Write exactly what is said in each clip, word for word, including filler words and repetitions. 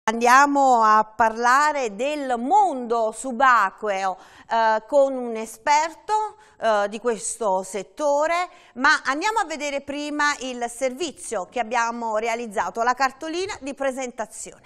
Andiamo a parlare del mondo subacqueo eh, con un esperto eh, di questo settore, ma andiamo a vedere prima il servizio che abbiamo realizzato, la cartolina di presentazione.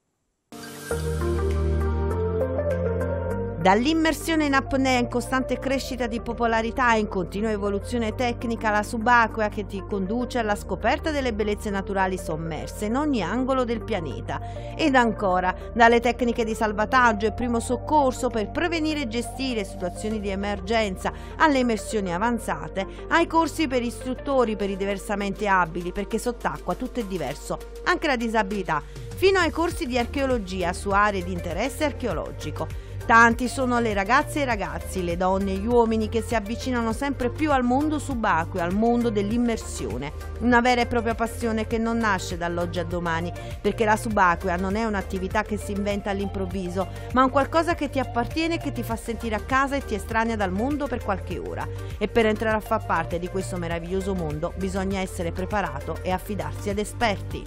Dall'immersione in apnea in costante crescita di popolarità e in continua evoluzione tecnica, la subacquea che ti conduce alla scoperta delle bellezze naturali sommerse in ogni angolo del pianeta. Ed ancora, dalle tecniche di salvataggio e primo soccorso per prevenire e gestire situazioni di emergenza, alle immersioni avanzate, ai corsi per istruttori per i diversamente abili, perché sott'acqua tutto è diverso, anche la disabilità, fino ai corsi di archeologia su aree di interesse archeologico. Tanti sono le ragazze e i ragazzi, le donne e gli uomini che si avvicinano sempre più al mondo subacqueo, al mondo dell'immersione. Una vera e propria passione che non nasce dall'oggi a domani, perché la subacquea non è un'attività che si inventa all'improvviso, ma un qualcosa che ti appartiene e che ti fa sentire a casa e ti estranea dal mondo per qualche ora. E per entrare a far parte di questo meraviglioso mondo bisogna essere preparato e affidarsi ad esperti.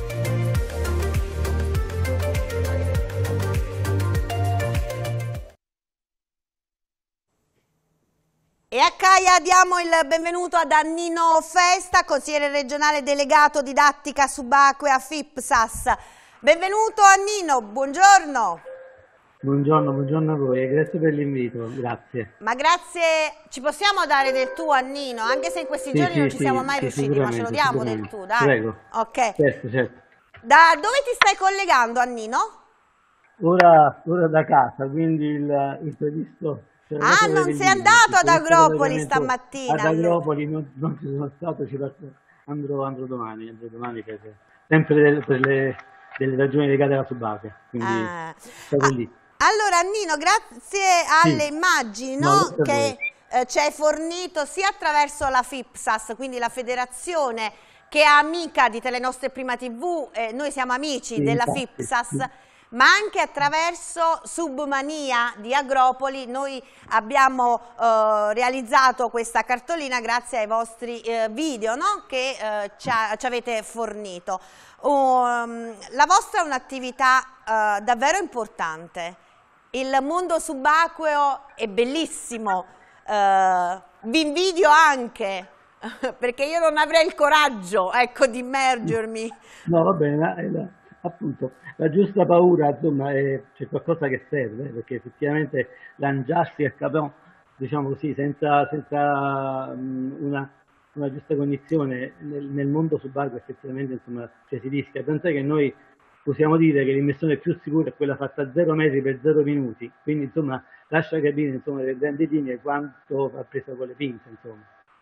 E a Caia diamo il benvenuto ad Annino Festa, consigliere regionale delegato didattica subacquea F I P S A S. Benvenuto Annino, buongiorno. Buongiorno, buongiorno a voi e grazie per l'invito, grazie. Ma grazie, ci possiamo dare del tu Annino, anche se in questi sì, giorni sì, non ci sì, siamo mai sì, riusciti, ma ce lo diamo del tu, dai. Prego. Ok. Certo, certo. Da dove ti stai collegando Annino? Ora, ora da casa, quindi il, il previsto... Ah, non sei andato ad Agropoli stamattina? Ad Agropoli non, non ci sono stato, ci parto, andrò, andrò domani, andrò domani per, sempre per, per le, delle ragioni legate alla subacquea, quindi ah. sarò ah, lì. Allora Nino, grazie alle sì. immagini no, no, che eh, ci hai fornito sia attraverso la F I P S A S, quindi la federazione che è amica di Telenostre Prima tivù, eh, noi siamo amici sì, della infatti, F I P S A S, sì. ma anche attraverso Submania di Agropoli. Noi abbiamo eh, realizzato questa cartolina grazie ai vostri eh, video no? che eh, ci, ha, ci avete fornito. Um, la vostra è un'attività uh, davvero importante, il mondo subacqueo è bellissimo, uh, vi invidio anche perché io non avrei il coraggio ecco, di immergermi. No, va bene, la, la, appunto la giusta paura, insomma, c'è qualcosa che serve, perché effettivamente lanciarsi a capo, diciamo così, senza, senza um, una una giusta cognizione nel, nel mondo subacqueo effettivamente insomma cioè, si rischia, tant'è che noi possiamo dire che l'immersione più sicura è quella fatta a zero metri per zero minuti, quindi insomma lascia capire insomma le grandi linee quanto va presa con le pinze insomma.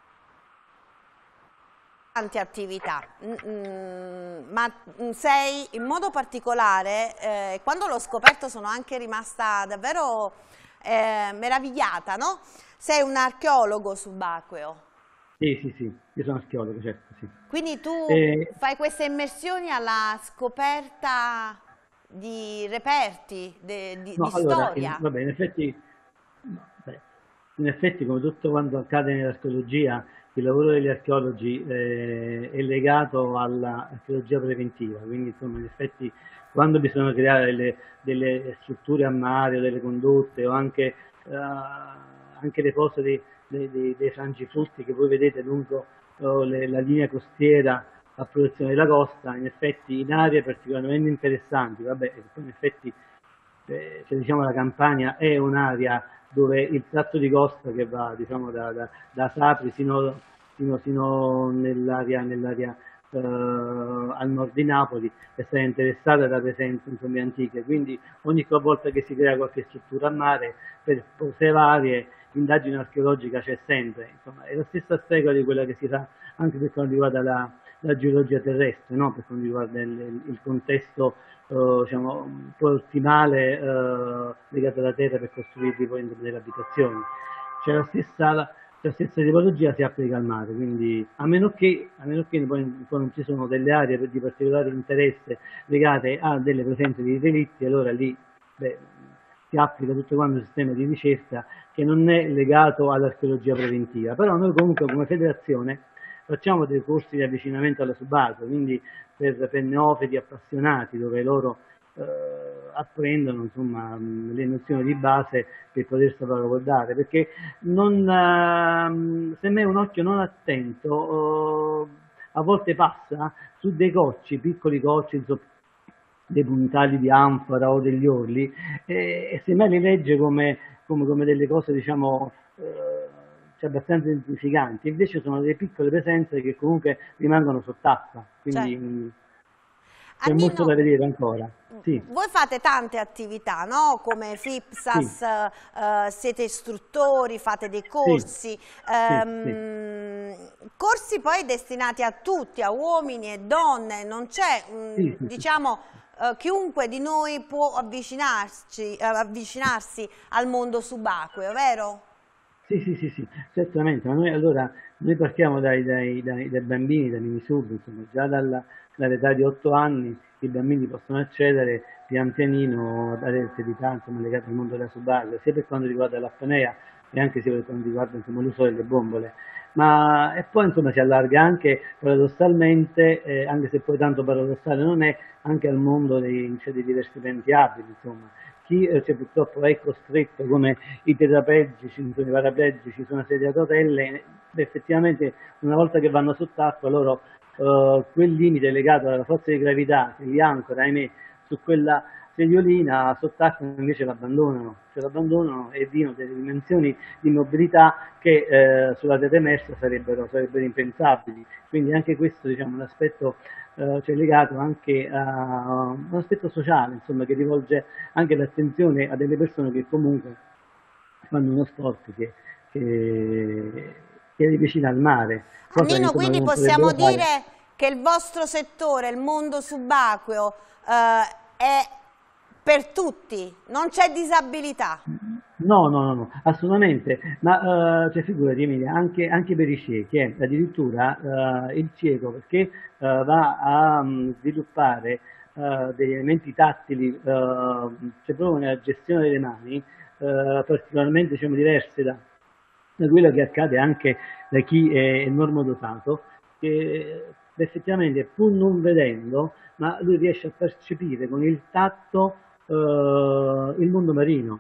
Tante attività, mm, ma sei in modo particolare, eh, quando l'ho scoperto sono anche rimasta davvero eh, meravigliata, no? Sei un archeologo subacqueo. Sì, sì, sì, io sono archeologo, certo, sì. Quindi tu eh, fai queste immersioni alla scoperta di reperti, de, di, no, di allora, storia? In, vabbè, in effetti, no, beh, in effetti, come tutto quanto accade nell'archeologia, il lavoro degli archeologi eh, è legato all'archeologia preventiva, quindi insomma, in effetti, quando bisogna creare delle, delle strutture a mare o delle condotte o anche, uh, anche le fosse dei Dei, dei, dei frangiflutti che voi vedete lungo oh, le, la linea costiera a protezione della costa, in effetti in aree particolarmente interessanti, vabbè, in effetti eh, se diciamo la Campania è un'area dove il tratto di costa che va diciamo da, da, da Sapri fino, fino, fino nell'area nell'area eh, al nord di Napoli è stata interessata da presenze insomma, antiche, quindi ogni volta che si crea qualche struttura a mare per cose varie l'indagine archeologica c'è sempre, insomma, è la stessa stega di quella che si fa anche per quanto riguarda la, la geologia terrestre, no? Per quanto riguarda il, il contesto eh, diciamo, ottimale eh, legato alla terra per costruirvi poi delle abitazioni. Cioè la stessa, la, la stessa tipologia si applica al mare, quindi a meno che, a meno che poi, poi non ci sono delle aree di particolare interesse legate a delle presenze di relitti, allora lì beh, si applica tutto quanto il sistema di ricerca che non è legato all'archeologia preventiva, però noi comunque come federazione facciamo dei corsi di avvicinamento alla subacquea, quindi per, per neofiti appassionati, dove loro eh, apprendono insomma, le nozioni di base per poter salvaguardare, perché non, eh, se me un occhio non attento eh, a volte passa su dei cocci, piccoli cocci, insomma, dei puntali di anfora o degli orli, e, e se me li legge come, come, come delle cose diciamo eh, cioè abbastanza insignificanti, invece sono delle piccole presenze che comunque rimangono sott'acqua, quindi Certo. mh, c'è molto Annino, da vedere ancora. Sì, voi fate tante attività, no? Come sì, FIPSAS, eh, siete istruttori, fate dei sì, corsi, sì, sì, ehm, corsi poi destinati a tutti, a uomini e donne, non c'è, mm, sì, sì, sì, diciamo, eh, chiunque di noi può avvicinarci, eh, avvicinarsi al mondo subacqueo, vero? sì, sì, sì, sì, certamente, ma noi allora noi partiamo dai, dai, dai, dai bambini, dai minisub, insomma, già dalla, dall'età di otto anni i bambini possono accedere pian pianino alle attività insomma, legate al mondo della subacquea, sia per quanto riguarda l'apnea e anche sia per quanto riguarda insomma, l'uso delle bombole. Ma e poi insomma si allarga anche paradossalmente, eh, anche se poi tanto paradossale non è, anche al mondo dei, cioè, dei divertimenti abili, insomma. Chi eh, cioè, purtroppo è costretto come i tetraplegici, i paraplegici su una sedia a rotelle, effettivamente una volta che vanno sott'acqua loro eh, quel limite legato alla forza di gravità che li ancora, ahimè, su quella sediolina sott'acqua invece l'abbandonano, cioè l'abbandonano e vivono delle dimensioni di mobilità che eh, sulla terra emersa sarebbero, sarebbero impensabili. Quindi anche questo diciamo, è un aspetto eh, cioè, legato anche a un aspetto sociale, insomma, che rivolge anche l'attenzione a delle persone che comunque fanno uno sport che, che, che è vicino al mare, cosa che Annino, insomma quindi non possiamo potrebbero fare. dire che il vostro settore, il mondo subacqueo, eh, è per tutti, non c'è disabilità. No, no, no, no, assolutamente, ma uh, cioè, figurati Emilia, anche, anche per i ciechi, eh, addirittura uh, il cieco perché uh, va a um, sviluppare uh, degli elementi tattili, uh, cioè proprio nella gestione delle mani, uh, particolarmente diciamo, diverse da, da quello che accade anche da chi è normodotato, che effettivamente pur non vedendo, ma lui riesce a percepire con il tatto uh, il mondo marino.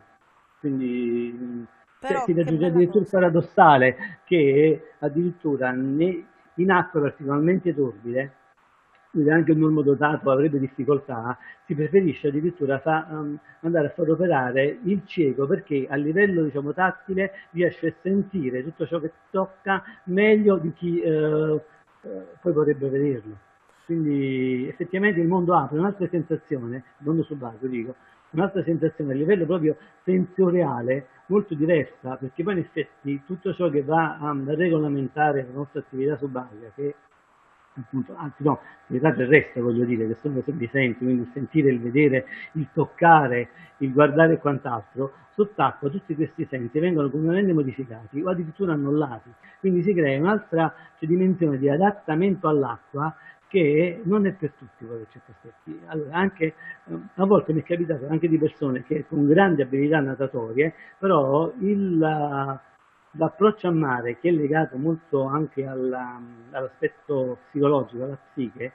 Quindi cioè, si Però che raggiunge bella addirittura il cosa. paradossale che addirittura ne, in acque particolarmente torbide, dove anche un normodotato avrebbe difficoltà, si preferisce addirittura fa, um, andare a far operare il cieco perché a livello diciamo, tattile riesce a sentire tutto ciò che tocca meglio di chi eh, eh, poi vorrebbe vederlo. Quindi effettivamente il mondo apre un'altra sensazione, il mondo subacqueo dico, un'altra sensazione a livello proprio sensoriale molto diversa, perché poi in effetti tutto ciò che va a regolamentare la nostra attività subacquea, che appunto, anzi no, l'attività terrestre voglio dire, che sono sempre i sensi, quindi il sentire, il vedere, il toccare, il guardare e quant'altro, sott'acqua tutti questi sensi vengono completamente modificati o addirittura annullati, quindi si crea un'altra cioè, dimensione di adattamento all'acqua che non è per tutti per certi aspetti. Allora, anche, eh, a volte mi è capitato anche di persone che con grandi abilità natatorie, però il, l'approccio a mare, che è legato molto anche alla, all'aspetto psicologico, alla psiche,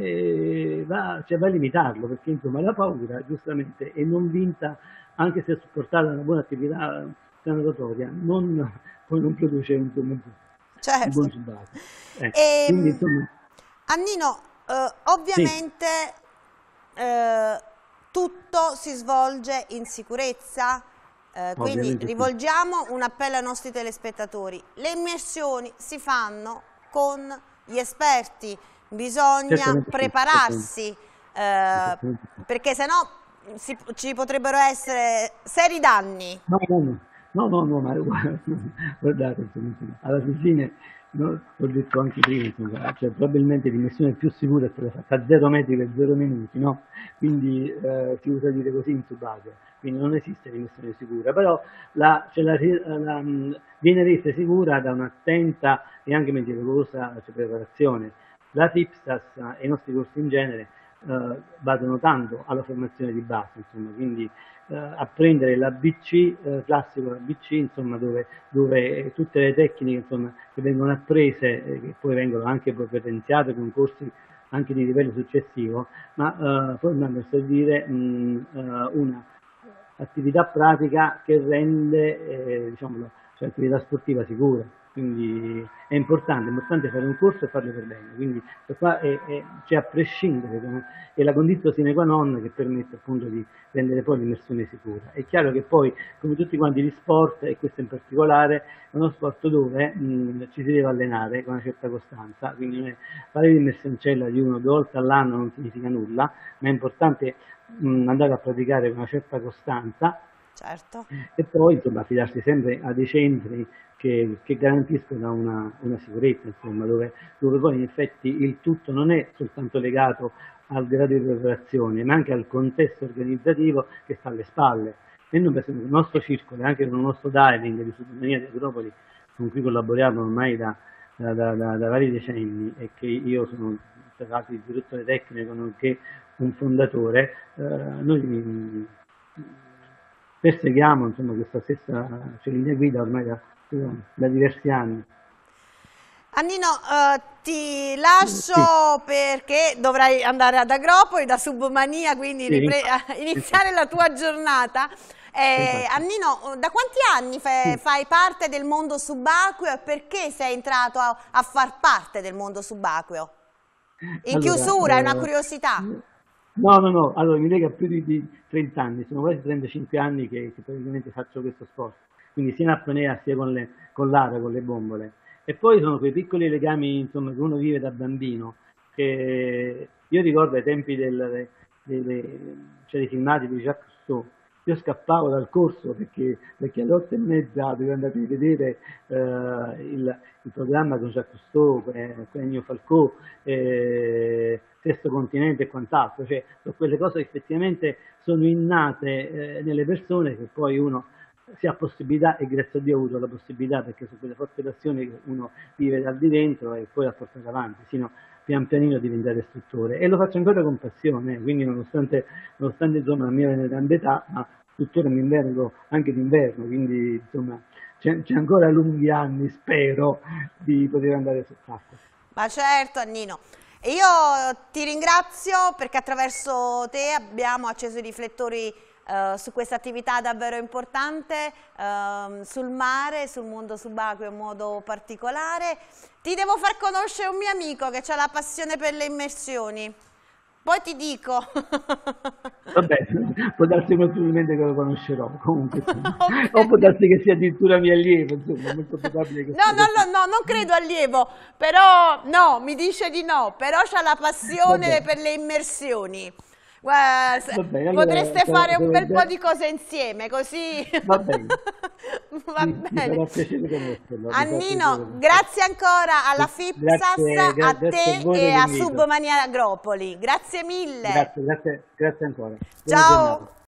eh, va, cioè va a limitarlo, perché insomma la paura, giustamente, è non vinta, anche se supportata da una buona attività natatoria, non, poi non produce un, un, un buon Certo. subacqueo. Eh, quindi E, insomma, Annino, eh, sì. ovviamente eh, tutto si svolge in sicurezza, eh, quindi Ovviamente sì, rivolgiamo un appello ai nostri telespettatori. Le immersioni si fanno con gli esperti, bisogna certamente sì, certamente, prepararsi, eh, certamente sì. perché sennò si, ci potrebbero essere seri danni. No, no, no, no, no, no, ma guarda- guardate, insomma, insomma, alla fine, no, ho detto anche prima, insomma, cioè, probabilmente l'immersione più sicura è quella fatta a zero metri per zero minuti, no? Quindi eh, si usa dire così in subacquea, quindi non esiste l'immersione sicura, però la, cioè, la, la, la, viene resa sicura da un'attenta e anche meticolosa cioè, preparazione. La FIPSAS e i nostri corsi in genere eh, badano tanto alla formazione di base, insomma, quindi eh, apprendere l'A B C, eh, classico l'A B C, insomma, dove, dove tutte le tecniche insomma, che vengono apprese, eh, che poi vengono anche poi potenziate con corsi anche di livello successivo, ma eh, formando a servire mh, eh, una attività pratica che rende eh, diciamo, cioè, l'attività sportiva sicura. Quindi è importante, è importante fare un corso e farlo per bene, quindi qua è, è, cioè a prescindere, è la condizione sine qua non che permette appunto di rendere poi l'immersione sicura. È chiaro che poi, come tutti quanti gli sport, e questo in particolare, è uno sport dove mh, ci si deve allenare con una certa costanza, quindi fare l'immersioncella di uno o due volte all'anno non significa nulla, ma è importante mh, andare a praticare con una certa costanza. Certo. E poi insomma affidarsi sempre a dei centri che, che garantiscono una, una sicurezza, insomma, dove, dove poi in effetti il tutto non è soltanto legato al grado di preparazione, ma anche al contesto organizzativo che sta alle spalle. E noi per esempio il nostro circolo, anche con il nostro diving di Submania di Agropoli, con cui collaboriamo ormai da, da, da, da, da vari decenni e che io sono stato il direttore tecnico nonché un fondatore, eh, noi perseguiamo insomma, questa stessa cioè, linea guida ormai da, da diversi anni. Annino, eh, ti lascio sì. perché dovrai andare ad Agropoli da Submania, quindi sì, iniziare la tua giornata. Eh, Annino, da quanti anni fai, sì. fai parte del mondo subacqueo e perché sei entrato a, a far parte del mondo subacqueo? In allora, chiusura, è eh, una curiosità. No, no, no, allora mi lega più di, di trenta anni, sono quasi trentacinque anni che, che praticamente faccio questo sport, quindi sia in apnea sia con l'aria, con le bombole. E poi sono quei piccoli legami insomma, che uno vive da bambino, che io ricordo ai tempi del, dei, dei, cioè dei filmati di Jacques Cousteau, io scappavo dal corso perché, perché alle otto e mezza dovevo andare a vedere eh, il, il programma con Jacques Cousteau, con Ennio Falcò, eh, Sesto Continente e quant'altro, cioè sono quelle cose che effettivamente sono innate eh, nelle persone che poi uno si ha possibilità, e grazie a Dio ho avuto la possibilità perché sono quelle forti passioni che uno vive dal di dentro e poi la portare avanti, sino pian pianino a diventare istruttore, e lo faccio ancora con passione, quindi nonostante, nonostante insomma, la mia grande età, ma tuttora mi immergo anche d'inverno, quindi insomma c'è ancora lunghi anni, spero, di poter andare sott'acqua. Ma certo Annino. E io ti ringrazio perché attraverso te abbiamo acceso i riflettori eh, su questa attività davvero importante, eh, sul mare, sul mondo subacqueo in modo particolare. Ti devo far conoscere un mio amico che ha la passione per le immersioni. Poi ti dico. Vabbè, può darsi probabilmente che lo conoscerò, comunque. Okay. O può darsi che sia addirittura mio allievo, insomma, è molto probabile che No, no, no, no, non credo allievo, però no, mi dice di no, però c'ha la passione per le immersioni. Guarda, bene, potreste allora, fare un bel po' di cose insieme, così. Va bene. Va mi, bene. Mi Annino, grazie ancora alla FIPSAS, grazie, a te a e a Submania Agropoli. Grazie mille. Grazie, grazie, grazie ancora. Ciao.